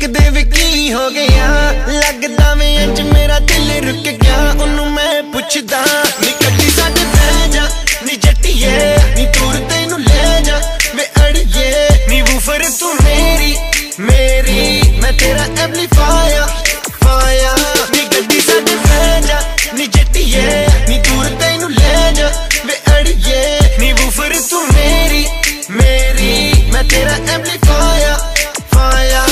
दे वे की हो गया, लगदा वे अंज मेरा दिल रुक गया। उन्नू मैं पुछदा नी कड्डी साडे बह जा नी जट्टिए, नी दूर तेनू ले जा वे अड़िए। नी वूफर तू मेरी मेरी, मैं तेरा एम्पलीफायर फायर। नी गड्डी साडे बह जा नी जट्टिए, नी दूर तेनू ले जा वे अड़िए। नी वूफर तू मेरी मेरी, मैं तेरा एम्पलीफायर फायर।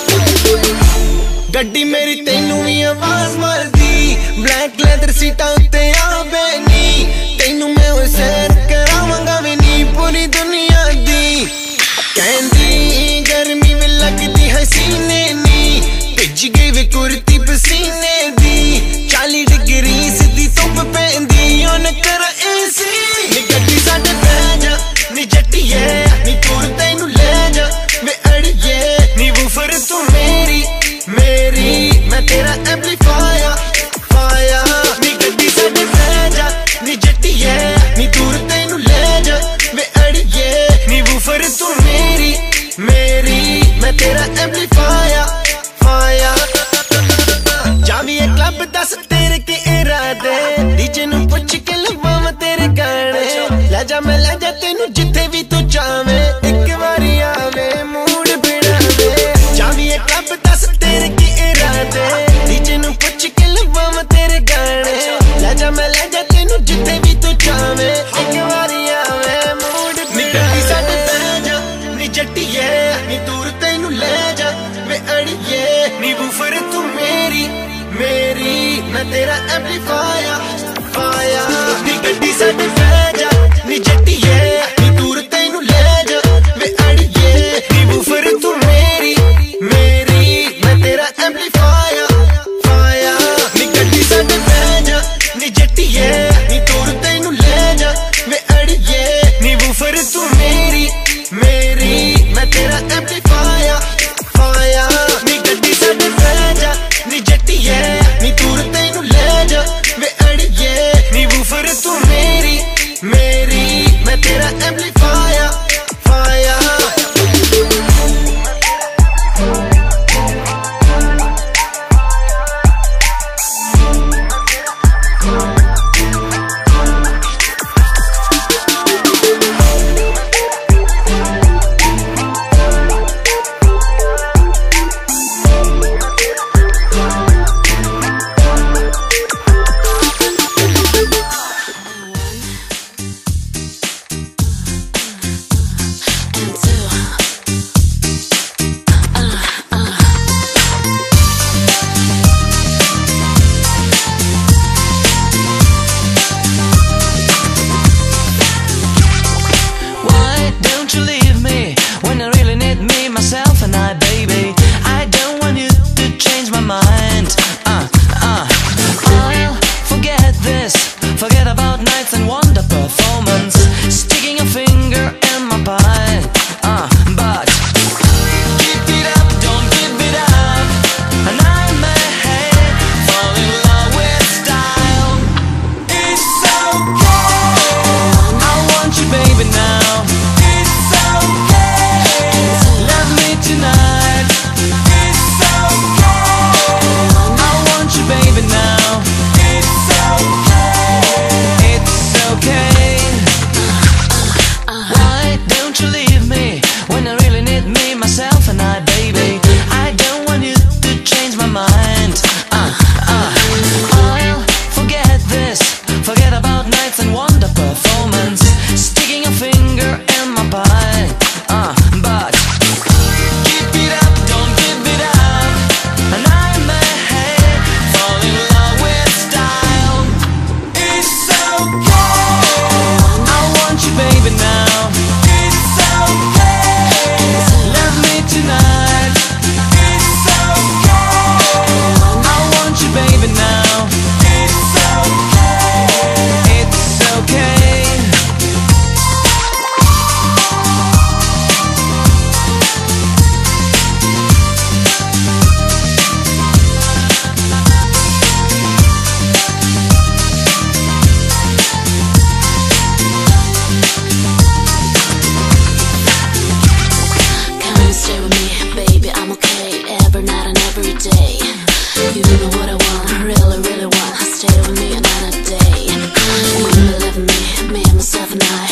गड्डी मेरी तेनू भी आवाज मारदी, ब्लैक लैदर सीटा उत्ते आवे नी। तेनू मैं वो सैर करावांगा वे नी पूरी दुनिया दी। कहंदी गर्मी में लगदी हसीने नी, भिज गई वे कुर्ती पसीने दी। 40 डिग्री सीधी धुप पैंदी उन कर एसी। नी गड्डी साडे बह जा नी जट्टिए, नी दूर तेनू ले जा वे अड़िए। नी वूफर तू मेरी मेरी, मैं तेरा एम्पलीफायर फायर। नी गड्डी साडे बह जा नी जट्टिए, नी दूर तेनू ले जा वे अड़िए। नी वूफर तू मेरी मेरी, मैं तेरा एम्पलीफायर फायर। जावी ये क्लब दस तेरे के इरादे, डीजे नू पुछ के लवावां तेरे गाने। ले जा मैं ले जा तेनू जिथे भी तू चावे, एक बारी आवे मूड बिड़ावे। जावी ये क्लब दस तेरे के इरादे, डीजे नू पुछ के लवावां तेरे गाने। ले जा मैं ले जा तेनू जिथे भी तू चावे, एक बारी आवे मूड बिड़ावे। साडे बह जा नी जट्टिए, नी दूर तेनू ले जा वे अड़िए। नी वूफर तू मेरी मेरी, मैं तेरा एम्पलीफायर फायर। नी गड्डी साडे बह जा नी जट्टिए, नी दूर तेनू ले जा वे अड़िए। नी वूफर तू मेरी मेरी, मैं तेरा एम्पलीफायर फायर। नी गड्डी साडे बह जा नी जट्टिए, नी दूर तेनू ले जा वे अड़िए। नी वूफर तू मेरी मेरी, मैं तेरा एम्पलीफायर फायर। नी गड्डी साडे बह जा नी जट्टिए, नी दूर तेनू ले जा वे अड़िए। नी वूफर तू मेरी मेरी, मैं तेरा एम्पलीफायर फायर। night.